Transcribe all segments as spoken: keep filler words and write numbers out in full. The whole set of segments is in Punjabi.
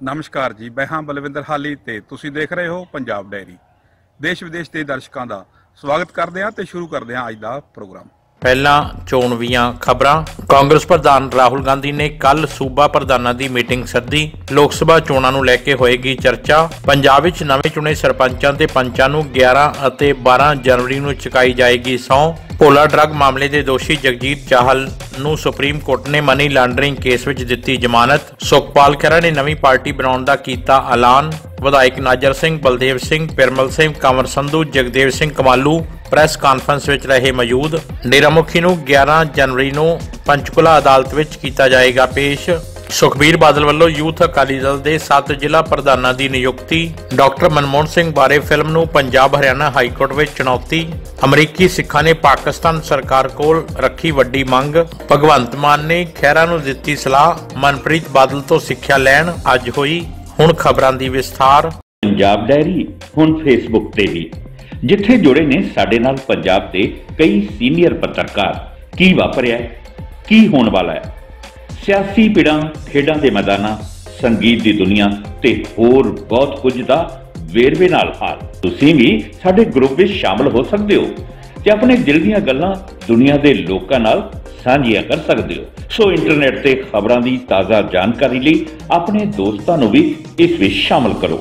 ਨਮਸਕਾਰ ਜੀ, ਮੈਂ ਹਾਂ ਬਲਵਿੰਦਰ ਹਾਲੀ ਤੇ ਤੁਸੀਂ ਦੇਖ ਰਹੇ ਹੋ ਪੰਜਾਬ ਡਾਇਰੀ। ਦੇਸ਼ ਵਿਦੇਸ਼ ਦੇ ਦਰਸ਼ਕਾਂ ਦਾ ਸਵਾਗਤ ਕਰਦੇ ਹਾਂ ਤੇ ਸ਼ੁਰੂ ਕਰਦੇ ਹਾਂ ਅੱਜ ਦਾ ਪ੍ਰੋਗਰਾਮ। ਪਹਿਲਾਂ ਚੋਣਵੀਆਂ ਖਬਰਾਂ। ਕਾਂਗਰਸ ਪ੍ਰਧਾਨ ਰਾਹੁਲ ਗਾਂਧੀ ਨੇ ਕੱਲ ਸੂਬਾ ਪ੍ਰਧਾਨਾਂ ਦੀ ਮੀਟਿੰਗ ਸੱਦੀ। ਲੋਕ ਸਭਾ ਚੋਣਾਂ ਨੂੰ ਲੈ ਕੇ ਹੋਏਗੀ ਚਰਚਾ। ਪੰਜਾਬ ਵਿੱਚ ਨਵੇਂ ਚੁਣੇ ਸਰਪੰਚਾਂ ਤੇ ਪੰਚਾਂ ਨੂੰ ਗਿਆਰਾਂ ਅਤੇ ਬਾਰਾਂ ਜਨਵਰੀ ਨੂੰ ਚੁਕਾਈ ਜਾਏਗੀ ਸਹੁੰ। ਭੋਲਾ ਡਰੱਗ ਮਾਮਲੇ ਦੇ ਦੋਸ਼ੀ ਜਗਜੀਤ ਚਾਹਲ ਨੂੰ ਸੁਪਰੀਮ ਕੋਰਟ ਨੇ ਮਨੀ ਲਾਂਡਰਿੰਗ ਕੇਸ ਵਿੱਚ ਦਿੱਤੀ ਜ਼ਮਾਨਤ। ਸੁਖਪਾਲ ਖਹਿਰਾ ਨੇ ਨਵੀਂ ਪਾਰਟੀ ਬਣਾਉਣ ਦਾ ਕੀਤਾ ਐਲਾਨ। ਵਿਧਾਇਕ ਨਾਜਰ ਸਿੰਘ, ਬਲਦੇਵ ਸਿੰਘ, ਪਿਰਮਲ ਸਿੰਘ, ਕੰਵਰ ਸੰਧੂ, ਜਗਦੇਵ ਸਿੰਘ ਕਮਾਲੂ ਪ੍ਰੈਸ ਕਾਨਫਰੰਸ ਵਿੱਚ ਰਹੇ ਮੌਜੂਦ। ਡੇਰਾ ਮੁਖੀ ਨੂੰ ਗਿਆਰਾਂ ਜਨਵਰੀ ਨੂੰ ਪੰਚਕੂਲਾ ਅਦਾਲਤ ਵਿੱਚ ਕੀਤਾ ਜਾਏਗਾ ਪੇਸ਼। ਸੁਖਬੀਰ ਬਾਦਲ ਵੱਲੋਂ ਯੂਥ ਅਕਾਲੀ ਦਲ ਦੇ ਸੱਤ ਜ਼ਿਲ੍ਹਾ ਪ੍ਰਧਾਨਾਂ ਦੀ ਨਿਯੁਕਤੀ। ਡਾਕਟਰ ਮਨਮੋਹਨ ਸਿੰਘ ਬਾਰੇ ਫਿਲਮ ਨੂੰ ਪੰਜਾਬ ਹਰਿਆਣਾ ਹਾਈ ਕੋਰਟ ਵਿੱਚ ਚੁਣੌਤੀ। ਅਮਰੀਕੀ ਸਿੱਖਾਂ ਨੇ ਪਾਕਿਸਤਾਨ ਸਰਕਾਰ ਕੋਲ ਰੱਖੀ ਵੱਡੀ ਮੰਗ। ਭਗਵੰਤ ਮਾਨ ਨੇ ਖਹਿਰਾ ਨੂੰ ਦਿੱਤੀ ਸਲਾਹ। ਮਨਪ੍ਰੀਤ ਬਾਦਲ ਤੋਂ ਸਿੱਖਿਆ ਲੈਣ ਅੱਜ ਹੋਈ। ਹੁਣ ਖਬਰਾਂ ਦੀ ਵਿਸਥਾਰ। ਪੰਜਾਬ ਡਾਇਰੀ ਹੁਣ ਫੇਸਬੁੱਕ ਤੇ ਵੀ, ਜਿੱਥੇ ਜੁੜੇ ਨੇ ਸਾਡੇ ਨਾਲ ਪੰਜਾਬ ਦੇ ਕਈ ਸੀਨੀਅਰ ਪੱਤਰਕਾਰ। ਕੀ ਵਾਪਰਿਆ, ਕੀ ਹੋਣ ਵਾਲਾ ਹੈ, ਸਿਆਸੀ ਪਿੜਾਂ, ਖੇਡਾਂ ਦੇ ਮੈਦਾਨਾਂ, ਸੰਗੀਤ ਦੀ ਦੁਨੀਆ ਤੇ ਹੋਰ ਬਹੁਤ ਕੁਝ ਦਾ ਵੇਰਵੇ ਨਾਲ ਹਾਲ। ਤੁਸੀਂ ਵੀ ਸਾਡੇ ਗਰੁੱਪ ਵਿੱਚ ਸ਼ਾਮਲ ਹੋ ਸਕਦੇ ਹੋ ਤੇ ਆਪਣੇ ਦਿਲ ਦੀਆਂ ਗੱਲਾਂ ਦੁਨੀਆ ਦੇ ਲੋਕਾਂ ਨਾਲ ਸਾਂਝੀਆਂ ਕਰ ਸਕਦੇ ਹੋ। ਸੋ ਇੰਟਰਨੈਟ ਤੇ ਖਬਰਾਂ ਦੀ ਤਾਜ਼ਾ ਜਾਣਕਾਰੀ ਲਈ ਆਪਣੇ ਦੋਸਤਾਂ ਨੂੰ ਵੀ ਇਸ ਵਿੱਚ ਸ਼ਾਮਲ ਕਰੋ।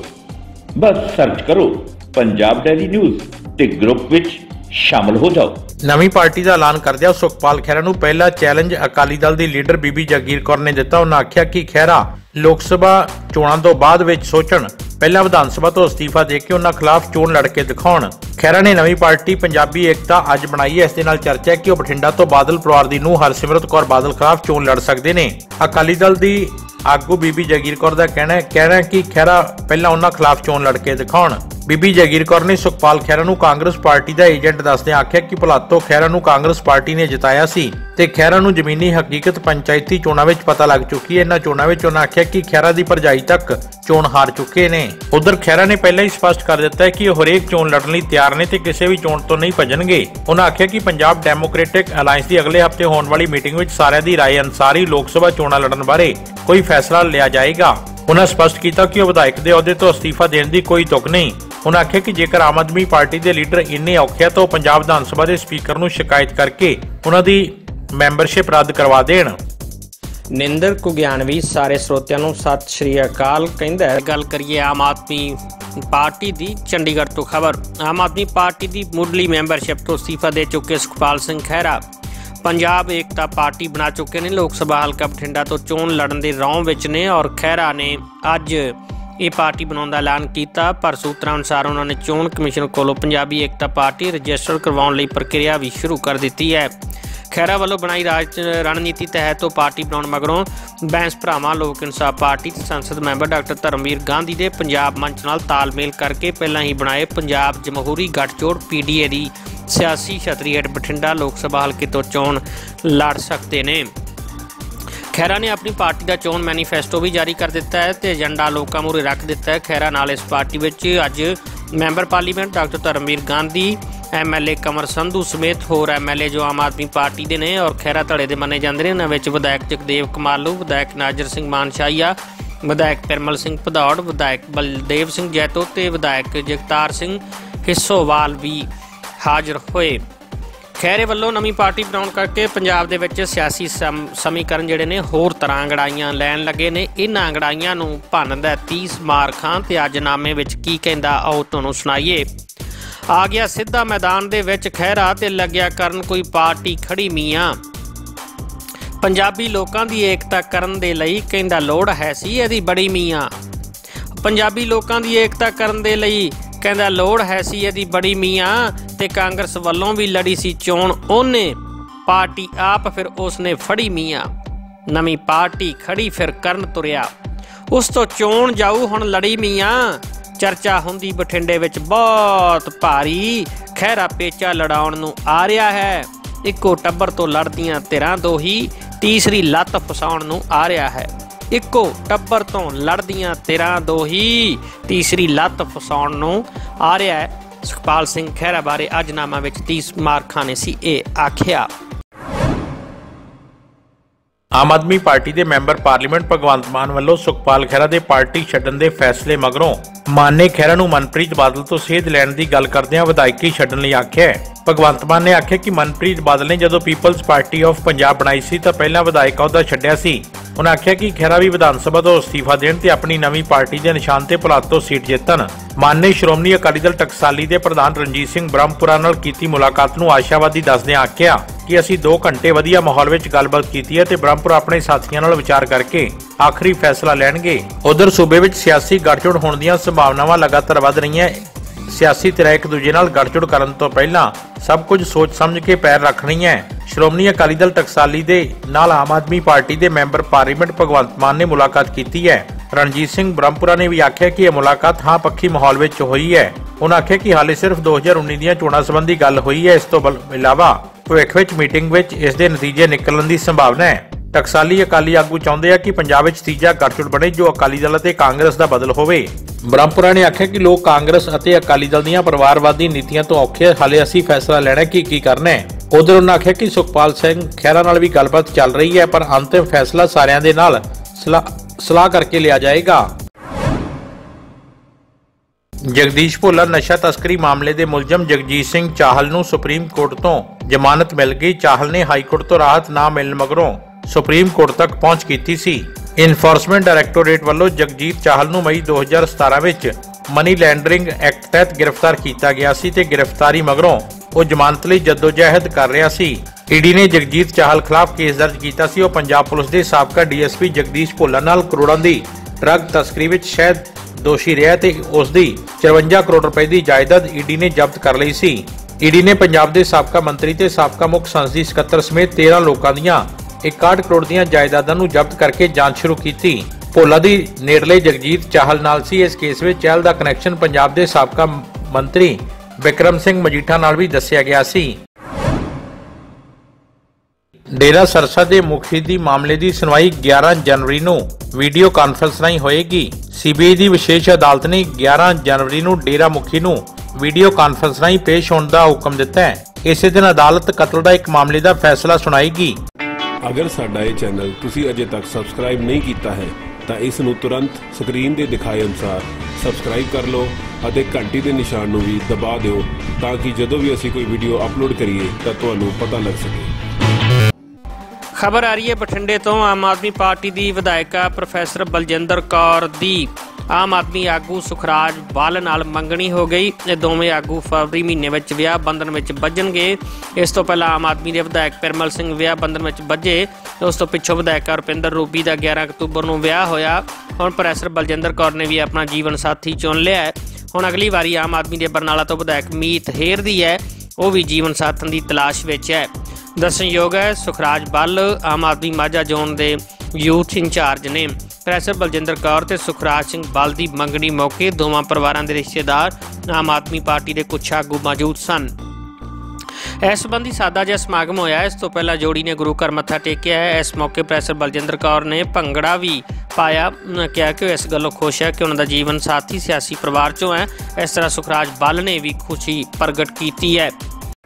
ਬਸ ਸਰਚ ਕਰੋ ਪੰਜਾਬ ਡੈਲੀ ਨਿਊਜ਼ ਤੇ ਗਰੁੱਪ ਵਿੱਚ ਸ਼ਾਮਲ ਹੋ ਜਾਓ। ਨਵੀਂ ਪਾਰਟੀ ਦਾ ਐਲਾਨ ਕਰਦਿਆਂ ਸੁਖਪਾਲ ਖਹਿਰਾ ਨੂੰ ਪਹਿਲਾ ਚੈਲੰਜ ਅਕਾਲੀ ਦਲ ਦੀ ਲੀਡਰ ਬੀਬੀ ਜਗੀਰ ਕੌਰ ਨੇ ਦਿੱਤਾ। ਉਹਨਾਂ ਆਖਿਆ ਕਿ ਖਹਿਰਾ ਲੋਕ ਸਭਾ ਚੋਣਾਂ ਤੋਂ ਬਾਅਦ ਵਿੱਚ ਸੋਚਣ, ਪਹਿਲਾਂ ਵਿਧਾਨ ਸਭਾ ਤੋਂ ਅਸਤੀਫਾ ਦੇ ਕੇ ਉਹਨਾਂ ਖਿਲਾਫ ਚੋਣ ਲੜ ਕੇ ਦਿਖਾਉਣ। ਖਹਿਰਾ ਨੇ ਨਵੀਂ ਪਾਰਟੀ ਪੰਜਾਬੀ ਏਕਤਾ ਅੱਜ ਬਣਾਈ ਹੈ। ਇਸ ਦੇ ਨਾਲ ਚਰਚਾ ਹੈ ਕਿ ਉਹ ਬਠਿੰਡਾ ਤੋਂ ਬਾਦਲ ਪਰਿਵਾਰ ਦੀ ਨੂੰਹ ਹਰਸਿਮਰਤ ਕੌਰ ਬਾਦਲ ਖਿਲਾਫ ਚੋਣ ਲੜ ਸਕਦੇ ਨੇ। ਅਕਾਲੀ ਦਲ ਦੀ ਆਗੂ ਬੀਬੀ ਜਗੀਰ ਕੌਰ ਦਾ ਕਹਿਣਾ ਹੈ ਕਹਿਣਾ ਕਿ ਖਹਿਰਾ ਪਹਿਲਾਂ ਉਹਨਾਂ ਖਿਲਾਫ ਚੋਣ ਲੜ ਕੇ ਦਿਖਾਉਣ। ਬੀਬੀ ਜਗੀਰ ਕੌਰ ਨੇ ਸੁਖਪਾਲ ਖਹਿਰਾ ਨੂੰ ਕਾਂਗਰਸ ਪਾਰਟੀ ਦਾ ਏਜੰਟ ਦੱਸਦਿਆਂ ਆਖਿਆ ਕਿ ਭੁਲਾਤੋਂ ਖਹਿਰਾ ਨੂੰ ਕਾਂਗਰਸ ਪਾਰਟੀ ਨੇ ਜਿਤਾਇਆ ਸੀ ਤੇ ਖਹਿਰਾ ਨੂੰ ਜ਼ਮੀਨੀ ਹਕੀਕਤ ਪੰਚਾਇਤੀ ਚੋਣਾਂ ਵਿੱਚ ਪਤਾ ਲੱਗ ਚੁੱਕੀ ਹੈ। ਇਹਨਾਂ ਚੋਣਾਂ ਵਿੱਚ ਉਹਨਾਂ ਆਖਿਆ ਕਿ ਖਹਿਰਾ ਦੀ ਭਰਜਾਈ ਤੱਕ ਚੋਣ ਹਾਰ ਚੁੱਕੇ ਨੇ। ਉਧਰ ਖਹਿਰਾ ਨੇ ਪਹਿਲਾਂ ਹੀ ਸਪਸ਼ਟ ਕਰ ਦਿੱਤਾ ਹੈ ਕਿ ਉਹ ਹਰੇਕ ਚੋਣ ਲੜਨ ਲਈ ਤਿਆਰ ਨੇ ਤੇ ਕਿਸੇ ਵੀ ਚੋਣ ਤੋਂ ਨਹੀਂ ਭੱਜਣਗੇ। ਉਹਨਾਂ ਆਖਿਆ ਕਿ ਪੰਜਾਬ ਡੈਮੋਕ੍ਰੈਟਿਕ ਅਲਾਇੰਸ ਦੀ ਅਗਲੇ ਹਫ਼ਤੇ ਹੋਣ ਵਾਲੀ ਮੀਟਿੰਗ ਵਿੱਚ ਸਾਰਿਆਂ ਦੀ ਰਾਏ ਅਨੁਸਾਰ ਹੀ ਲੋਕ ਸਭਾ ਚੋਣਾਂ ਲੜਨ ਬਾਰੇ ਕੋਈ ਫੈਸਲਾ ਲਿਆ ਜਾਏਗਾ। ਉਹਨਾਂ ਸਪਸ਼ਟ ਕੀਤਾ ਕਿ ਉਹ ਵਿਧਾਇਕ ਦੇ ਅਹੁਦੇ ਤੋਂ ਅਸਤੀਫਾ ਦੇਣ ਦੀ ਕੋਈ ਤੁਕ ਨਹੀਂ। ਉਹਨਾਂ ਆਖਿਆ ਕਿ ਜੇਕਰ ਆਮ ਆਦਮੀ ਪਾਰਟੀ ਦੇ ਲੀਡਰ ਇੰਨੇ ਔਖੇ ਆ ਤਾਂ ਉਹ ਪੰਜਾਬ ਵਿਧਾਨ ਸਭਾ ਦੇ ਸਪੀਕਰ ਨੂੰ ਸ਼ਿਕਾਇਤ ਕਰਕੇ ਉਹਨਾਂ ਦੀ ਮੈਂਬਰਸ਼ਿਪ ਰੱਦ ਕਰਵਾ ਦੇਣ। ਨਿੰਦਰ ਕੁਗਿਆਨਵੀ ਸਾਰੇ ਸਰੋਤਿਆਂ ਨੂੰ ਸਤਿ ਸ਼੍ਰੀ ਅਕਾਲ ਕਹਿੰਦਾ ਹੈ। ਗੱਲ ਕਰੀਏ ਆਮ ਆਦਮੀ ਪਾਰਟੀ ਦੀ। ਚੰਡੀਗੜ੍ਹ ਤੋਂ ਖਬਰ। ਆਮ ਆਦਮੀ ਪਾਰਟੀ ਦੀ ਮੁੱਢਲੀ ਮੈਂਬਰਸ਼ਿਪ ਤੋਂ ਅਸਤੀਫਾ ਦੇ ਚੁੱਕੇ ਸੁਖਪਾਲ ਸਿੰਘ ਖਹਿਰਾ ਪੰਜਾਬ ਏਕਤਾ ਪਾਰਟੀ ਬਣਾ ਚੁੱਕੇ ਨੇ। ਲੋਕ ਸਭਾ ਹਲਕਾ ਬਠਿੰਡਾ ਤੋਂ ਚੋਣ ਲੜਨ ਦੇ ਰੌਂਹ ਵਿੱਚ ਨੇ ਔਰ ਖਹਿਰਾ ਨੇ ਅੱਜ ਇਹ ਪਾਰਟੀ ਬਣਾਉਣ ਦਾ ਐਲਾਨ ਕੀਤਾ। ਪਰ ਸੂਤਰਾਂ ਅਨੁਸਾਰ ਉਹਨਾਂ ਨੇ ਚੋਣ ਕਮਿਸ਼ਨ ਕੋਲੋਂ ਪੰਜਾਬੀ ਏਕਤਾ ਪਾਰਟੀ ਰਜਿਸਟਰ ਕਰਵਾਉਣ ਲਈ ਪ੍ਰਕਿਰਿਆ ਵੀ ਸ਼ੁਰੂ ਕਰ ਦਿੱਤੀ ਹੈ। ਖਹਿਰਾ ਵੱਲੋਂ ਬਣਾਈ ਰਾਜ ਰਣਨੀਤੀ ਤਹਿਤ ਉਹ ਪਾਰਟੀ ਬਣਾਉਣ ਮਗਰੋਂ ਬੈਂਸ ਭਰਾਵਾਂ ਲੋਕ ਇਨਸਾਫ ਪਾਰਟੀ ਤੇ ਸੰਸਦ ਮੈਂਬਰ ਡਾਕਟਰ ਧਰਮਵੀਰ ਗਾਂਧੀ ਦੇ ਪੰਜਾਬ ਮੰਚ ਨਾਲ ਤਾਲਮੇਲ ਕਰਕੇ ਪਹਿਲਾਂ ਹੀ ਬਣਾਏ ਪੰਜਾਬ ਜਮਹੂਰੀ ਗੱਠਜੋੜ ਪੀ ਡੀ ਏ ਦੀ ਸਿਆਸੀ ਛਤਰੀ ਹੇਠ ਬਠਿੰਡਾ ਲੋਕ ਸਭਾ ਹਲਕੇ ਤੋਂ ਚੋਣ ਲੜ ਸਕਦੇ ਨੇ। ਖਹਿਰਾ ਨੇ ਆਪਣੀ ਪਾਰਟੀ ਦਾ ਚੋਣ ਮੈਨੀਫੈਸਟੋ ਵੀ ਜਾਰੀ ਕਰ ਦਿੱਤਾ ਹੈ ਤੇ ਏਜੰਡਾ ਲੋਕਾਂ ਮੂਹਰੇ ਰੱਖ ਦਿੱਤਾ ਹੈ। ਖਹਿਰਾ ਨਾਲ ਇਸ ਪਾਰਟੀ ਵਿੱਚ ਅੱਜ member parliament doctor Dharamvir Gandhi, M L A Kanwar Sandhu ਸਮੇਤ ਹੋਰ ਐਮ ਐਲ ਏ ਜੋ ਆਮ ਆਦਮੀ ਪਾਰਟੀ ਦੇ ਨੇ ਔਰ ਖਹਿਰਾ ਧੜੇ ਦੇ ਮੰਨੇ ਜਾਂਦੇ ਨੇ। ਇਹਨਾਂ ਵਿੱਚ ਵਿਧਾਇਕ ਜਗਦੇਵ ਕਮਾਲੂ, ਵਿਧਾਇਕ ਨਾਜਰ ਸਿੰਘ ਮਾਨਸ਼ਾਹੀਆ, ਵਿਧਾਇਕ ਪਿਰਮਲ ਸਿੰਘ ਭਦੌੜ, ਵਿਧਾਇਕ ਬਲਦੇਵ ਸਿੰਘ ਜੈਤੋ ਤੇ ਵਿਧਾਇਕ ਜਗਤਾਰ ਸਿੰਘ ਹਿੱਸੋਵਾਲ ਵੀ ਹਾਜ਼ਰ ਹੋਏ। ਖਹਿਰੇ ਵੱਲੋਂ ਨਵੀਂ ਪਾਰਟੀ ਬਣਾਉਣ ਕਰਕੇ ਪੰਜਾਬ ਦੇ ਵਿੱਚ ਸਿਆਸੀ ਸਮ ਸਮੀਕਰਨ ਜਿਹੜੇ ਨੇ ਹੋਰ ਤਰ੍ਹਾਂ ਅੰਗੜਾਈਆਂ ਲੈਣ ਲੱਗੇ ਨੇ। ਇਹਨਾਂ ਅੰਗੜਾਈਆਂ ਨੂੰ ਭੰਨਦਾ ਤੀਸ ਮਾਰ ਖਾਂ ਤੇ ਅੱਜ ਨਾਮੇ ਵਿੱਚ ਕੀ ਕਹਿੰਦਾ ਆਓ ਤੁਹਾਨੂੰ ਸੁਣਾਈਏ। ਆ ਗਿਆ ਸਿੱਧਾ ਮੈਦਾਨ ਦੇ ਵਿੱਚ ਖਹਿਰਾ ਤੇ ਲੱਗਿਆ ਕਰਨ ਕੋਈ ਪਾਰਟੀ ਖੜੀ ਮੀਆਂ। ਪੰਜਾਬੀ ਲੋਕਾਂ ਦੀ ਏਕਤਾ ਕਰਨ ਦੇ ਲਈ ਕਹਿੰਦਾ ਲੋੜ ਹੈ ਸੀ ਇਹਦੀ ਬੜੀ ਮੀਆਂ। ਪੰਜਾਬੀ ਲੋਕਾਂ ਦੀ ਏਕਤਾ ਕਰਨ ਦੇ ਲਈ ਕਹਿੰਦਾ ਲੋੜ ਹੈ ਸੀ ਇਹਦੀ ਬੜੀ ਮੀਆਂ ਤੇ ਕਾਂਗਰਸ ਵੱਲੋਂ ਵੀ ਲੜੀ ਸੀ ਚੋਣ ਉਹਨੇ ਪਾਰਟੀ ਆਪ ਫਿਰ ਉਸਨੇ ਫੜੀ ਮੀਆਂ। ਨਵੀਂ ਪਾਰਟੀ ਖੜੀ ਫਿਰ ਕਰਨ ਤੁਰਿਆ ਉਸ ਤੋਂ ਚੋਣ ਜਾਊ ਹੁਣ ਲੜੀ ਮੀਆਂ। ਚਰਚਾ ਹੁੰਦੀ ਬਠਿੰਡੇ ਵਿੱਚ ਬਹੁਤ ਭਾਰੀ ਖਹਿਰਾ ਪੇਚਾ ਲੜਾਉਣ ਨੂੰ ਆ ਰਿਹਾ ਹੈ। ਇੱਕੋ ਟੱਬਰ ਤੋਂ ਲੜਦੀਆਂ ਧਿਰਾਂ ਦੋ ਹੀ ਤੀਸਰੀ ਲੱਤ ਫਸਾਉਣ ਨੂੰ ਆ ਰਿਹਾ ਹੈ। ਇੱਕੋ ਟੱਬਰ ਤੋਂ ਲੜਦੀਆਂ ਧਿਰਾਂ ਦੋ ਹੀ ਤੀਸਰੀ ਲੱਤ ਫਸਾਉਣ ਨੂੰ ਆ ਰਿਹਾ ਹੈ। ਸੁਖਪਾਲ ਸਿੰਘ ਖਹਿਰਾ ਬਾਰੇ ਅੱਜ ਨਾਮਾ ਵਿੱਚ ਤੀਸ ਮਾਰ ਖਾਂ ਨੇ ਸੀ ਇਹ ਆਖਿਆ। ਆਮ ਆਦਮੀ ਪਾਰਟੀ ਦੇ ਮੈਂਬਰ ਪਾਰਲੀਮੈਂਟ ਭਗਵੰਤ ਮਾਨ ਵੱਲੋਂ ਸੁਖਪਾਲ ਖਹਿਰਾ ਦੇ ਪਾਰਟੀ ਛੱਡਣ ਦੇ ਫੈਸਲੇ ਮਗਰੋਂ ਮਾਨ ਨੇ ਖਹਿਰਾ ਨੂੰ ਮਨਪ੍ਰੀਤ ਬਾਦਲ ਤੋਂ ਸੇਧ ਲੈਣ ਦੀ ਗੱਲ ਕਰਦਿਆਂ ਵਿਧਾਇਕੀ ਛੱਡਣ ਲਈ ਆਖਿਆ ਹੈ। ਭਗਵੰਤ ਮਾਨ ਨੇ ਆਖਿਆ ਕਿ ਮਨਪ੍ਰੀਤ ਬਾਦਲ ਨੇ ਜਦੋਂ ਪੀਪਲਜ਼ ਪਾਰਟੀ ਆਫ ਪੰਜਾਬ ਬਣਾਈ ਸੀ ਤਾਂ ਪਹਿਲਾਂ ਵਿਧਾਇਕ ਅਹੁਦਾ ਛੱਡਿਆ ਸੀ। ਉਨ੍ਹਾਂ ਆਖਿਆ ਕਿ ਖਹਿਰਾ ਵੀ ਵਿਧਾਨ ਸਭਾ ਤੋਂ ਅਸਤੀਫਾ ਦੇਣ ਤੇ ਆਪਣੀ ਨਵੀਂ ਪਾਰਟੀ ਦੇ ਨਿਸ਼ਾਨ ਤੇ ਭੁਲਾਤ ਤੋਂ ਸੀਟ ਜਿੱਤਣ। ਮਾਨ ਨੇ ਸ਼੍ਰੋਮਣੀ ਅਕਾਲੀ ਦਲ ਟਕਸਾਲੀ ਦੇ ਪ੍ਰਧਾਨ ਰਣਜੀਤ ਸਿੰਘ ਬ੍ਰਹਮਪੁਰਾ ਨਾਲ ਕੀਤੀ ਮੁਲਾਕਾਤ ਨੂੰ ਆਸ਼ਾਵਾਦੀ ਦੱਸਦਿਆਂ ਆਖਿਆ ਕਿ ਅਸੀਂ ਦੋ ਘੰਟੇ ਵਧੀਆ ਮਾਹੌਲ ਵਿੱਚ ਗੱਲਬਾਤ ਕੀਤੀ ਹੈ ਤੇ ਬ੍ਰਹਮਪੁਰਾ ਆਪਣੇ ਸਾਥੀਆਂ ਨਾਲ ਵਿਚਾਰ ਕਰਕੇ ਆਖਰੀ ਫੈਸਲਾ ਲੈਣਗੇ। ਉਧਰ ਸੂਬੇ ਵਿੱਚ ਸਿਆਸੀ ਗੱਠਜੋੜ ਹੋਣ ਦੀਆਂ ਸੰਭਾਵਨਾਵਾਂ ਲਗਾਤਾਰ ਵਧ ਰਹੀਆਂ। ਸਿਆਸੀ ਧਿਰਾਂ ਇੱਕ ਦੂਜੇ ਨਾਲ ਗੱਠਜੋੜ ਕਰਨ ਤੋਂ ਪਹਿਲਾਂ ਸਭ ਕੁਝ ਸੋਚ ਸਮਝ ਕੇ ਪੈਰ ਰੱਖਣੀ ਹੈ। ਸ਼੍ਰੋਮਣੀ ਅਕਾਲੀ ਦਲ ਟਕਸਾਲੀ ਦੇ ਨਾਲ ਆਮ ਆਦਮੀ ਪਾਰਟੀ ਦੇ ਮੈਂਬਰ ਪਾਰਲੀਮੈਂਟ ਭਗਵੰਤ ਮਾਨ ਨੇ ਮੁਲਾਕਾਤ ਕੀਤੀ ਹੈ। ਰਣਜੀਤ ਸਿੰਘ ਬ੍ਰਹਮਪੁਰਾ ਨੇ ਵੀ ਆਖਿਆ ਕਿ ਇਹ ਮੁਲਾਕਾਤ ਹਾਂ ਪੱਖੀ ਮਾਹੌਲ ਵਿੱਚ ਹੋਈ ਹੈ। ਉਨ੍ਹਾਂ ਆਖਿਆ ਕਿ ਹਾਲੇ ਸਿਰਫ ਦੋ ਹਜ਼ਾਰ ਉੱਨੀ ਦੀਆਂ ਚੋਣਾਂ ਸੰਬੰਧੀ ਗੱਲ ਹੋਈ ਹੈ। ਇਸ ਤੋਂ ਇਲਾਵਾ ਭਵਿੱਖ ਵਿੱਚ ਮੀਟਿੰਗ ਵਿੱਚ ਇਸ ਦੇ ਨਤੀਜੇ ਨਿਕਲਣ ਦੀ ਸੰਭਾਵਨਾ ਹੈ। ਟਕਸਾਲੀ ਅਕਾਲੀ ਆਗੂ ਚਾਹੁੰਦੇ ਆ ਕਿ ਪੰਜਾਬ ਵਿੱਚ ਤੀਜਾ ਗੱਠਜੋੜ ਬਣੇ ਜੋ ਅਕਾਲੀ ਦਲ ਅਤੇ ਕਾਂਗਰਸ ਦਾ ਬਦਲ ਹੋਵੇ। ਬ੍ਰਹਮਪੁਰਾ ਨੇ ਆਖਿਆ ਕਿ ਲੋਕ ਕਾਂਗਰਸ ਅਤੇ ਅਕਾਲੀ ਦਲ ਦੀਆਂ ਪਰਿਵਾਰਵਾਦੀ ਨੀਤੀਆਂ ਤੋਂ ਔਖੇ, ਹਾਲੇ ਅਸੀਂ ਫੈਸਲਾ ਲੈਣਾ ਕਿ ਕੀ ਕਰਨਾ ਹੈ। ਉਧਰ ਉਹਨਾਂ ਆਖਿਆ ਕਿ ਸੁਖਪਾਲ ਸਿੰਘ ਖਹਿਰਾ ਨਾਲ ਵੀ ਗੱਲਬਾਤ ਚੱਲ ਰਹੀ ਹੈ, ਪਰ ਅੰਤਿਮ ਫੈਸਲਾ ਸਾਰਿਆਂ ਦੇ ਨਾਲ ਸਲਾਹ ਕਰਕੇ ਲਿਆ ਜਾਏਗਾ। ਜਗਦੀਸ਼ ਭੁੱਲਰ ਨਸ਼ਾ ਤਸਕਰੀ ਮਾਮਲੇ ਦੇ ਮੁਲਜ਼ਮ ਜਗਜੀਤ ਸਿੰਘ ਚਾਹਲ ਨੂੰ ਸੁਪਰੀਮ ਕੋਰਟ ਤੋਂ ਜ਼ਮਾਨਤ ਮਿਲ ਗਈ। ਚਾਹਲ ਨੇ ਹਾਈ ਕੋਰਟ ਤੋਂ ਰਾਹਤ ਨਾ ਮਿਲਣ ਮਗਰੋਂ ਸੁਪਰੀਮ ਕੋਰਟ ਤੱਕ ਪਹੁੰਚ ਕੀਤੀ ਸੀ। ਇਨਫੋਰਸਮੈਂਟ ਡਾਇਰੈਕਟੋਰੇਟ ਵੱਲੋਂ ਜਗਜੀਤ ਚਾਹਲ ਨੂੰ ਮਈ ਦੋ ਹਜ਼ਾਰ ਸਤਾਰਾਂ ਵਿੱਚ ਮਨੀ ਲੈਂਡਰਿੰਗ ਐਕਟ ਤਹਿਤ ਗ੍ਰਿਫਤਾਰ ਕੀਤਾ ਗਿਆ ਸੀ ਤੇ ਗ੍ਰਿਫਤਾਰੀ ਮਗਰੋਂ ਉਹ ਜ਼ਮਾਨਤ ਲਈ ਜਦੋਜਹਿਦ ਕਰ ਰਿਹਾ ਸੀ। ਈਡੀ ਨੇ ਜਗਜੀਤ ਚਾਹਲ ਖਿਲਾਫ ਕੇਸ ਦਰਜ ਕੀਤਾ ਸੀ। ਉਹ ਪੰਜਾਬ ਪੁਲਿਸ ਦੇ ਸਾਬਕਾ ਡੀਐਸਪੀ ਜਗਦੀਸ਼ ਭੁੱਲਰ ਨਾਲ ਕਰੋੜਾਂ ਦੀ ਡਰੱਗ ਤਸਕਰੀ ਵਿੱਚ ਸ਼ਾਇਦ ਦੋਸ਼ੀ ਰਿਹਾ ਤੇ ਉਸ ਦੀ ਚੁਰੰਜਾ ਕਰੋੜ ਰੁਪਏ ਦੀ ਜਾਇਦਾਦ ਈਡੀ ਨੇ ਜ਼ਬਤ ਕਰ ਲਈ ਸੀ। ਈਡੀ ਨੇ ਪੰਜਾਬ ਦੇ ਸਾਬਕਾ ਮੰਤਰੀ ਤੇ ਸਾਬਕਾ ਮੁੱਖ ਸੰਸਦੀ ਸਕੱਤਰ ਸਮੇਤ ਤੇਰਾਂ ਲੋਕਾਂ ਦੀਆਂ ਇਕਾਹਠ ਕਰੋੜ ਦੀਆਂ ਜਾਇਦਾਦਾਂ ਨੂੰ ਜ਼ਬਤ ਕਰਕੇ ਜਾਂਚ ਸ਼ੁਰੂ ਕੀਤੀ। ਭੋਲਾ ਦੀ ਨੇੜਲੇ ਜਗਜੀਤ ਚਾਹਲ ਨਾਲ ਸੀ। ਇਸ ਕੇਸ ਵਿੱਚ ਚਾਹਲ ਦਾ ਕਨੈਕਸ਼ਨ ਪੰਜਾਬ ਦੇ ਸਾਬਕਾ ਮੰਤਰੀ ਬਿਕਰਮ ਸਿੰਘ ਮਜੀਠਾ ਨਾਲ ਵੀ ਦੱਸਿਆ ਗਿਆ ਸੀ। ਡੇਰਾ ਸਰਸਾ ਦੇ ਮੁਖੀ ਦੀ ਮਾਮਲੇ ਦੀ ਸੁਣਵਾਈ ਗਿਆਰਾਂ ਜਨਵਰੀ ਨੂੰ ਵੀਡੀਓ ਕਾਨਫਰੰਸ ਰਾਹੀਂ ਹੋਏਗੀ। ਸੀਬੀਆਈ ਦੀ ਵਿਸ਼ੇਸ਼ ਅਦਾਲਤ ਨੇ ਗਿਆਰਾਂ ਜਨਵਰੀ ਨੂੰ ਡੇਰਾ ਮੁਖੀ ਨੂੰ ਵੀਡੀਓ ਕਾਨਫਰੰਸ ਰਾਹੀਂ ਪੇਸ਼ ਹੋਣ ਦਾ ਹੁਕਮ ਦਿੱਤਾ ਹੈ। ਇਸੇ ਦਿਨ ਅਦਾਲਤ ਕਤਲ ਦਾ ਇੱਕ ਮਾਮਲੇ ਦਾ ਫੈਸਲਾ ਸੁਣਾਏਗੀ। ਅਗਰ ਸਾਡਾ ਇਹ ਚੈਨਲ ਤੁਸੀਂ ਅਜੇ ਤੱਕ ਸਬਸਕ੍ਰਾਈਬ ਨਹੀਂ ਕੀਤਾ ਹੈ ਤਾਂ ਇਸ ਨੂੰ ਤੁਰੰਤ ਸਕਰੀਨ ਦੇ ਦਿਖਾਏ ਅਨੁਸਾਰ ਸਬਸਕ੍ਰਾਈਬ ਕਰ ਲਓ ਅਤੇ ਘੰਟੀ ਦੇ ਨਿਸ਼ਾਨ ਨੂੰ ਵੀ ਦਬਾ ਦਿਓ ਤਾਂ ਕਿ ਜਦੋਂ ਵੀ ਅਸੀਂ ਕੋਈ ਵੀਡੀਓ ਅਪਲੋਡ ਕਰੀਏ ਤਾਂ ਤੁਹਾਨੂੰ ਪਤਾ ਲੱਗ ਸਕੇ। ਖਬਰ ਆ ਰਹੀ ਹੈ ਬਠਿੰਡੇ ਤੋਂ। ਆਮ ਆਦਮੀ ਪਾਰਟੀ ਦੀ ਵਿਧਾਇਕਾ ਪ੍ਰੋਫੈਸਰ ਬਲਜਿੰਦਰ ਕੌਰ ਦੀ ਆਮ ਆਦਮੀ ਆਗੂ ਸੁਖਰਾਜ ਬਾਲ ਨਾਲ ਮੰਗਣੀ ਹੋ ਗਈ। ਇਹ ਦੋਵੇਂ ਆਗੂ ਫਰਵਰੀ ਮਹੀਨੇ ਵਿੱਚ ਵਿਆਹ ਬੰਧਨ ਵਿੱਚ ਬੱਝਣਗੇ। ਇਸ ਤੋਂ ਪਹਿਲਾਂ ਆਮ ਆਦਮੀ ਦੇ ਵਿਧਾਇਕ ਪਿਰਮਲ ਸਿੰਘ ਵਿਆਹ ਬੰਧਨ ਵਿੱਚ ਬੱਝੇ। ਉਸ ਤੋਂ ਪਿੱਛੋਂ ਵਿਧਾਇਕਾ ਰੁਪਿੰਦਰ ਰੂਬੀ ਦਾ ਗਿਆਰਾਂ ਅਕਤੂਬਰ ਨੂੰ ਵਿਆਹ ਹੋਇਆ। ਹੁਣ ਪ੍ਰੋਫੈਸਰ ਬਲਜਿੰਦਰ ਕੌਰ ਨੇ ਵੀ ਆਪਣਾ ਜੀਵਨ ਸਾਥੀ ਚੁਣ ਲਿਆ ਹੈ। ਹੁਣ ਅਗਲੀ ਵਾਰੀ ਆਮ ਆਦਮੀ ਦੇ ਬਰਨਾਲਾ ਤੋਂ ਵਿਧਾਇਕ ਮੀਤ ਹੇਰ ਦੀ ਹੈ, ਉਹ ਵੀ ਜੀਵਨ ਸਾਥਣ ਦੀ ਤਲਾਸ਼ ਵਿੱਚ ਹੈ। ਦੱਸਣਯੋਗ ਹੈ ਸੁਖਰਾਜ ਬੱਲ ਆਮ ਆਦਮੀ ਮਾਝਾ ਜ਼ੋਨ ਦੇ ਯੂਥ ਇੰਚਾਰਜ ਨੇ। ਪ੍ਰੋਫੈਸਰ ਬਲਜਿੰਦਰ ਕੌਰ ਤੇ ਸੁਖਰਾਜ ਸਿੰਘ ਬੱਲ ਦੀ ਮੰਗਣੀ ਮੌਕੇ ਦੋਵਾਂ ਪਰਿਵਾਰਾਂ ਦੇ ਰਿਸ਼ਤੇਦਾਰ ਆਮ ਆਦਮੀ ਪਾਰਟੀ ਦੇ ਕੁਝ ਆਗੂ ਮੌਜੂਦ ਸਨ। ਇਸ ਸੰਬੰਧੀ ਸਾਦਾ ਜਿਹਾ ਸਮਾਗਮ ਹੋਇਆ। ਇਸ ਤੋਂ ਪਹਿਲਾਂ ਜੋੜੀ ਨੇ ਗੁਰੂ ਘਰ ਮੱਥਾ ਟੇਕਿਆ ਹੈ। ਇਸ ਮੌਕੇ ਪ੍ਰੋਫੈਸਰ ਬਲਜਿੰਦਰ ਕੌਰ ਨੇ ਭੰਗੜਾ ਵੀ ਪਾਇਆ। ਕਿਹਾ ਕਿ ਉਹ ਇਸ ਗੱਲੋਂ ਖੁਸ਼ ਹੈ ਕਿ ਉਹਨਾਂ ਦਾ ਜੀਵਨ ਸਾਥੀ ਸਿਆਸੀ ਪਰਿਵਾਰ ਚੋਂ ਹੈ। ਇਸ ਤਰ੍ਹਾਂ ਸੁਖਰਾਜ ਬੱਲ ਨੇ ਵੀ ਖੁਸ਼ੀ ਪ੍ਰਗਟ ਕੀਤੀ ਹੈ।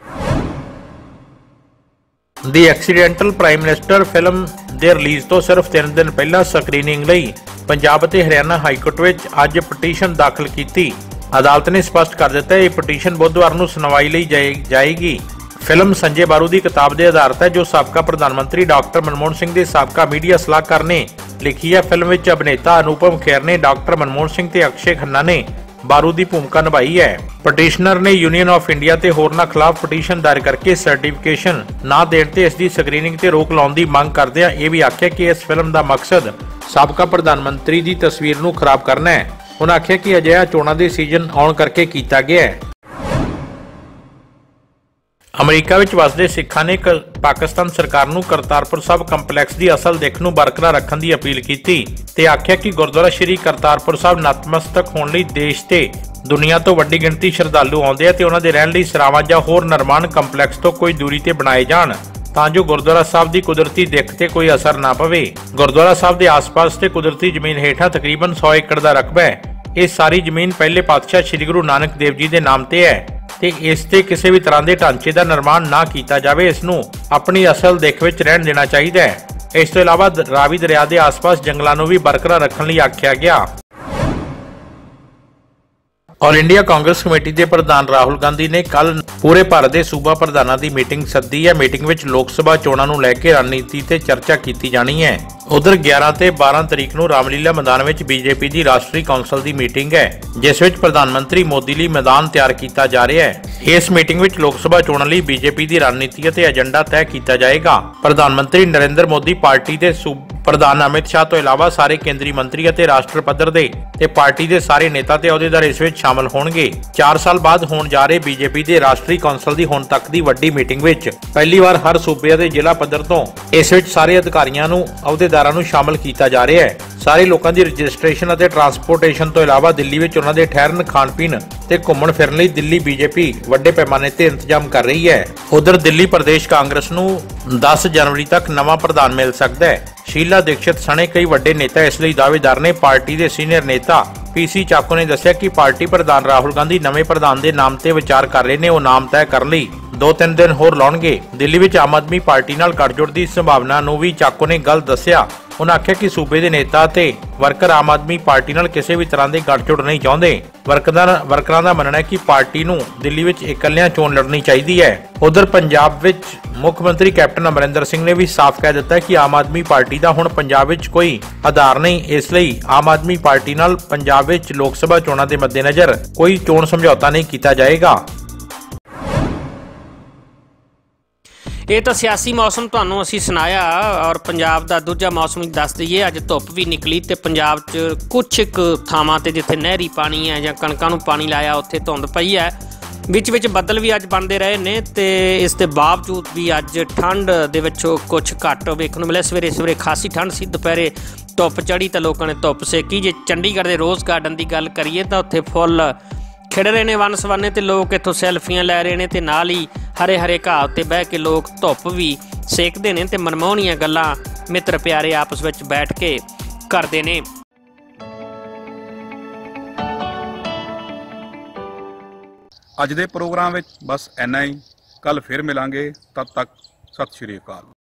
ਦੀ ਐਕਸੀਡੈਂਟਲ ਪ੍ਰਾਈਮ ਮਿਨਿਸਟਰ ਫਿਲਮ ਦੇ ਰਿਲੀਜ਼ ਤੋਂ ਸਿਰਫ ਤਿੰਨ ਦਿਨ ਪਹਿਲਾਂ ਸਕਰੀਨਿੰਗ ਲਈ ਪੰਜਾਬ ਅਤੇ ਹਰਿਆਣਾ ਹਾਈ ਕੋਰਟ ਵਿੱਚ ਅੱਜ ਪਟੀਸ਼ਨ ਦਾਖਲ ਕੀਤੀ। ਅਦਾਲਤ ਨੇ ਸਪਸ਼ਟ ਕਰ ਦਿੱਤਾ ਇਹ ਪਟੀਸ਼ਨ ਬੁੱਧਵਾਰ ਨੂੰ ਸੁਣਵਾਈ ਲਈ ਜਾਏਗੀ। ਫਿਲਮ ਸੰਜੇ ਬਾਰੂ ਦੀ ਕਿਤਾਬ ਦੇ ਆਧਾਰਿਤ ਹੈ ਜੋ ਸਾਬਕਾ ਪ੍ਰਧਾਨ ਮੰਤਰੀ ਡਾਕਟਰ ਮਨਮੋਹਨ ਸਿੰਘ ਦੇ ਸਾਬਕਾ ਮੀਡੀਆ ਸਲਾਹਕਾਰ ਨੇ ਲਿਖੀ ਹੈ। ਫਿਲਮ ਵਿੱਚ ਅਭਿਨੇਤਾ ਅਨੂਪਮ ਖੇਰ ਨੇ ਡਾਕਟਰ ਮਨਮੋਹਨ ਸਿੰਘ ਤੇ ਅਕਸ਼ੇ ਖੰਨਾ ਨੇ ਬਾਰੂ ਦੀ ਭੂਮਿਕਾ ਨਿਭਾਈ ਹੈ। ਪਟੀਸ਼ਨਰ ਨੇ ਯੂਨੀਅਨ ਆਫ ਇੰਡੀਆ ਤੇ ਹੋਰਨਾਂ ਖਿਲਾਫ ਪਟੀਸ਼ਨ ਦਾਇਰ ਕਰਕੇ ਸਰਟੀਫਿਕੇਸ਼ਨ ਨਾ ਦੇਣ ਤੇ ਇਸ ਦੀ ਸਕਰੀਨਿੰਗ ਤੇ ਰੋਕ ਲਾਉਣ ਦੀ ਮੰਗ ਕਰਦਿਆਂ ਇਹ ਵੀ ਆਖਿਆ ਕਿ ਇਸ ਫਿਲਮ ਦਾ ਮਕਸਦ ਸਾਬਕਾ ਪ੍ਰਧਾਨ ਮੰਤਰੀ ਦੀ ਤਸਵੀਰ ਨੂੰ ਖਰਾਬ ਕਰਨਾ ਹੈ। ਉਹਨਾਂ ਆਖਿਆ ਕਿ ਅਜਿਹਾ ਚੋਣਾਂ ਦੇ ਸੀਜ਼ਨ ਆਉਣ ਕਰਕੇ ਕੀਤਾ ਗਿਆ ਹੈ। ਅਮਰੀਕਾ ਵਿੱਚ ਵਸਦੇ ਸਿੱਖਾਂ ਨੇ ਪਾਕਿਸਤਾਨ ਸਰਕਾਰ ਨੂੰ ਕਰਤਾਰਪੁਰ ਸਾਹਿਬ ਕੰਪਲੈਕਸ ਦੀ ਅਸਲ ਦਿੱਖ ਨੂੰ ਬਰਕਰਾਰ ਰੱਖਣ ਦੀ ਅਪੀਲ ਕੀਤੀ ਤੇ ਆਖਿਆ ਕਿ ਗੁਰਦੁਆਰਾ ਸ਼੍ਰੀ ਕਰਤਾਰਪੁਰ ਸਾਹਿਬ ਨਤਮਸਤਕ ਹੋਣ ਲਈ ਦੇਸ਼ ਤੇ ਦੁਨੀਆ ਤੋਂ ਵੱਡੀ ਗਿਣਤੀ ਸ਼ਰਧਾਲੂ ਆਉਂਦੇ ਆ ਤੇ ਉਹਨਾਂ ਦੇ ਰਹਿਣ ਲਈ ਸਰਾਵਾਂ ਜਾਂ ਹੋਰ ਨਿਰਮਾਣ ਕੰਪਲੈਕਸ ਤੋਂ ਕੋਈ ਦੂਰੀ ਤੇ ਬਣਾਏ ਜਾਣ ਤਾਂ ਜੋ ਗੁਰਦੁਆਰਾ ਸਾਹਿਬ ਦੀ ਕੁਦਰਤੀ ਦਿੱਖ ਤੇ ਕੋਈ ਅਸਰ ਨਾ ਪਵੇ। ਗੁਰਦੁਆਰਾ ਸਾਹਿਬ ਦੇ ਆਸ-ਪਾਸ ਤੇ ਕੁਦਰਤੀ ਜ਼ਮੀਨ ਹੇਠਾਂ ਤਕਰੀਬਨ ਸੌ ਏਕੜ ਦਾ ਰਕਬਾ ਹੈ। ਇਹ ਸਾਰੀ ਜ਼ਮੀਨ ਪਹਿਲੇ ਪਾਤਸ਼ਾਹ ਸ੍ਰੀ ਗੁਰੂ ਨਾਨਕ ਦੇਵ ਜੀ ਦੇ ਨਾਮ ਤੇ ਹੈ ਤੇ ਇਸ ਤੇ ਕਿਸੇ ਵੀ ਤਰ੍ਹਾਂ ਦੇ ਢਾਂਚੇ ਦਾ ਨਿਰਮਾਣ ਨਾ ਕੀਤਾ ਜਾਵੇ। ਇਸ ਨੂੰ ਆਪਣੀ ਅਸਲ ਦਿੱਖ ਵਿੱਚ ਰਹਿਣ ਦੇਣਾ ਚਾਹੀਦਾ ਹੈ। ਇਸ ਤੋਂ ਇਲਾਵਾ ਦ- ਰਾਵੀ ਦਰਿਆ ਦੇ ਆਸ-ਪਾਸ ਜੰਗਲਾਂ ਨੂੰ ਵੀ ਬਰਕਰਾਰ ਰੱਖਣ ਲਈ ਆਖਿਆ ਗਿਆ। ਔਰ ਇੰਡੀਆ ਕਾਂਗਰਸ ਕਮੇਟੀ ਦੇ ਪ੍ਰਧਾਨ ਰਾਹੁਲ ਗਾਂਧੀ ਨੇ ਕੱਲ ਪੂਰੇ ਭਾਰਤ ਦੇ ਸੂਬਾ ਪ੍ਰਧਾਨਾਂ ਦੀ ਮੀਟਿੰਗ ਸੱਦੀ ਹੈ। ਮੀਟਿੰਗ ਵਿੱਚ ਲੋਕ ਸਭਾ ਚੋਣਾਂ ਨੂੰ ਲੈ ਕੇ ਰਣਨੀਤੀ ਤੇ ਚਰਚਾ ਕੀਤੀ ਜਾਣੀ ਹੈ। ਉਧਰ ਗਿਆਰਾਂ ਤੇ ਬਾਰਾਂ ਤਰੀਕ ਨੂੰ ਰਾਮਲੀਲਾ ਮੈਦਾਨ ਵਿੱਚ ਬੀਜੇਪੀ ਦੀ ਰਾਸ਼ਟਰੀ ਕੌਂਸਲ ਦੀ ਮੀਟਿੰਗ ਹੈ, ਜਿਸ ਵਿੱਚ ਪ੍ਰਧਾਨ ਮੰਤਰੀ ਮੋਦੀ ਲਈ ਮੈਦਾਨ ਤਿਆਰ ਕੀਤਾ ਜਾ ਰਿਹਾ ਹੈ। ਇਸ ਮੀਟਿੰਗ ਵਿੱਚ ਲੋਕ ਸਭਾ ਚੋਣਾਂ ਲਈ ਬੀਜੇਪੀ ਦੀ ਰਣਨੀਤੀ ਅਤੇ ਏਜੰਡਾ ਤੈਅ ਕੀਤਾ ਜਾਏਗਾ। ਪ੍ਰਧਾਨ ਮੰਤਰੀ ਨਰਿੰਦਰ ਮੋਦੀ, ਪਾਰਟੀ ਦੇ ਸੂਬ ਪ੍ਰਧਾਨ ਅਮਿਤ ਸ਼ਾਹ ਤੋਂ ਇਲਾਵਾ ਸਾਰੇ ਕੇਂਦਰੀ ਮੰਤਰੀ ਅਤੇ ਰਾਸ਼ਟਰ ਪੱਧਰ ਦੇ ਤੇ ਪਾਰਟੀ ਦੇ ਸਾਰੇ ਨੇਤਾ ਤੇ ਅਹੁਦੇਦਾਰ ਇਸ ਵਿੱਚ ਸ਼ਾਮਲ ਹੋਣਗੇ। ਚਾਰ ਸਾਲ ਬਾਅਦ ਹੋਣ ਜਾ ਰਹੇ ਬੀਜੇਪੀ ਦੇ ਰਾਸ਼ਟਰੀ ਕੌਂਸਲ ਦੀ ਹੁਣ ਤੱਕ ਦੀ ਵੱਡੀ ਮੀਟਿੰਗ ਵਿੱਚ ਪਹਿਲੀ ਵਾਰ ਹਰ ਸੂਬੇ ਅਤੇ ਜ਼ਿਲ੍ਹਾ ਪੱਧਰ ਤੋਂ ਇਸ ਵਿੱਚ ਸਾਰੇ ਅਧਿਕਾਰੀਆਂ ਨੂੰ ਅਹੁਦੇਦਾਰਾਂ ਨੂੰ ਸ਼ਾਮਲ ਕੀਤਾ ਜਾ ਰਿਹਾ ਹੈ। ਸਾਰੇ ਲੋਕਾਂ ਦੀ ਰਜਿਸਟ੍ਰੇਸ਼ਨ ਅਤੇ ਟਰਾਂਸਪੋਰਟੇਸ਼ਨ ਤੋਂ ਇਲਾਵਾ ਦਿੱਲੀ ਵਿੱਚ ਉਹਨਾਂ ਦੇ ਠਹਿਰਨ, ਖਾਣ ਪੀਣ ਤੇ ਘੁੰਮਣ ਫਿਰਨ ਲਈ ਦਿੱਲੀ ਬੀਜੇਪੀ ਵੱਡੇ ਪੈਮਾਨੇ ਤੇ ਇੰਤਜ਼ਾਮ ਕਰ ਰਹੀ ਹੈ। ਉਧਰ ਦਿੱਲੀ ਪ੍ਰਦੇਸ਼ ਕਾਂਗਰਸ ਨੂੰ ਦਸ ਜਨਵਰੀ ਤੱਕ ਨਵਾਂ ਪ੍ਰਧਾਨ ਮਿਲ ਸਕਦਾ ਹੈ। ਸ਼ੀਲਾ ਦੀਕਸ਼ਿਤ ਸਣੇ ਕਈ ਵੱਡੇ ਨੇਤਾ ਇਸ ਲਈ ਦਾਅਵੇਦਾਰ ਨੇ। ਪਾਰਟੀ ਦੇ ਸੀਨੀਅਰ ਨੇਤਾ ਪੀਸੀ ਚਾਕੋ ਨੇ ਦੱਸਿਆ ਕਿ ਪਾਰਟੀ ਪ੍ਰਧਾਨ ਰਾਹੁਲ ਗਾਂਧੀ ਨਵੇਂ ਪ੍ਰਧਾਨ ਦੇ ਨਾਮ ਤੇ ਵਿਚਾਰ ਕਰ ਰਹੇ ਨੇ। ਉਹ ਨਾਮ ਤੈਅ ਕਰਨ ਲਈ ਦੋ ਤਿੰਨ ਦਿਨ ਹੋਰ ਲਾਉਣਗੇ। ਦਿੱਲੀ ਵਿੱਚ ਆਮ ਆਦਮੀ ਪਾਰਟੀ ਨਾਲ ਗੱਠਜੋੜ ਦੀ ਸੰਭਾਵਨਾ ਨੂੰ ਵੀ ਚਾਕੋ ਨੇ ਗੱਲ ਦੱਸਿਆ। ਉਹਨਾਂ ਆਖਿਆ ਕਿ ਸੂਬੇ ਦੇ ਨੇਤਾ ਅਤੇ ਵਰਕਰ ਆਮ ਆਦਮੀ ਪਾਰਟੀ ਨਾਲ ਕਿਸੇ ਵੀ ਤਰ੍ਹਾਂ ਦੇ ਗੱਠਜੋੜ ਨਹੀਂ ਚਾਹੁੰਦੇ। ਵਰਕਰਾਂ ਵਰਕਰਾਂ ਦਾ ਮੰਨਣਾ ਹੈ ਕਿ ਪਾਰਟੀ ਨੂੰ ਦਿੱਲੀ ਵਿੱਚ ਇਕੱਲਿਆਂ ਚੋਣ ਲੜਨੀ ਚਾਹੀਦੀ ਹੈ। ਉਧਰ ਪੰਜਾਬ ਵਿੱਚ ਮੁੱਖ ਮੰਤਰੀ ਕੈਪਟਨ ਅਮਰਿੰਦਰ ਸਿੰਘ ਨੇ ਵੀ ਸਾਫ਼ ਕਹਿ ਦਿੱਤਾ ਕਿ ਆਮ ਆਦਮੀ ਪਾਰਟੀ ਦਾ ਹੁਣ ਪੰਜਾਬ ਵਿੱਚ ਕੋਈ ਆਧਾਰ ਨਹੀਂ। ਇਸ ਲਈ ਆਮ ਆਦਮੀ ਪਾਰਟੀ ਨਾਲ ਪੰਜਾਬ ਵਿੱਚ ਲੋਕ ਸਭਾ ਚੋਣਾਂ ਦੇ ਮੱਦੇਨਜ਼ਰ ਕੋਈ ਚੋਣ ਸਮਝੌਤਾ ਨਹੀਂ ਕੀਤਾ ਜਾਏਗਾ। ਇਹ ਤਾਂ ਸਿਆਸੀ ਮੌਸਮ ਤੁਹਾਨੂੰ ਅਸੀਂ ਸੁਣਾਇਆ, ਔਰ ਪੰਜਾਬ ਦਾ ਦੂਜਾ ਮੌਸਮ ਦੱਸ ਦਈਏ। ਅੱਜ ਧੁੱਪ ਵੀ ਨਿਕਲੀ ਤੇ ਪੰਜਾਬ 'ਚ ਕੁਛ ਕੁ ਥਾਵਾਂ ਤੇ ਜਿੱਥੇ ਨਹਿਰੀ ਪਾਣੀ ਹੈ ਜਾਂ ਕਣਕਾਂ ਨੂੰ ਪਾਣੀ ਲਾਇਆ ਉੱਥੇ ਧੁੰਦ ਪਈ ਹੈ। ਵਿੱਚ ਵਿੱਚ ਬੱਦਲ ਵੀ ਅੱਜ ਬਣਦੇ ਰਹੇ ਨੇ ਤੇ ਇਸ ਦੇ ਬਾਵਜੂਦ ਵੀ ਅੱਜ ਠੰਡ ਦੇ ਵਿੱਚੋਂ ਕੁਛ ਘੱਟ ਵੇਖਣ ਨੂੰ ਮਿਲਿਆ। ਸਵੇਰੇ ਸਵੇਰੇ ਖਾਸੀ ਠੰਡ ਸੀ, ਦੁਪਹਿਰੇ ਧੁੱਪ ਚੜੀ ਤਾਂ ਲੋਕਾਂ ਨੇ ਧੁੱਪ ਸੇਕੀ। ਜੇ ਚੰਡੀਗੜ੍ਹ ਦੇ ਰੋਜ਼ ਗਾਰਡਨ ਦੀ ਗੱਲ ਕਰੀਏ ਤਾਂ ਉੱਥੇ ਫੁੱਲ ਖਿੜ ਰਹੇ ਨੇ ਵੰਨ ਸਵੰਨੇ ਤੇ ਲੋਕ ਇੱਥੋਂ ਸੈਲਫੀਆਂ ਲੈ ਰਹੇ ਨੇ ਤੇ ਨਾਲ ਹੀ ਹਰੇ ਹਰੇ ਘਾਹ ਉੱਤੇ ਬਹਿ ਕੇ ਲੋਕ ਧੁੱਪ ਵੀ ਸੇਕਦੇ ਨੇ ਤੇ ਮਨਮੋਹਣੀਆਂ ਗੱਲਾਂ ਮਿੱਤਰ ਪਿਆਰੇ ਆਪਸ ਵਿੱਚ ਬੈਠ ਕੇ ਕਰਦੇ ਨੇ। ਅੱਜ ਦੇ ਪ੍ਰੋਗਰਾਮ ਵਿੱਚ ਬਸ ਇੰਨਾ ਹੀ। ਕੱਲ ਫਿਰ ਮਿਲਾਂਗੇ, ਤਦ ਤੱਕ ਸਤਿ ਸ਼੍ਰੀ ਅਕਾਲ।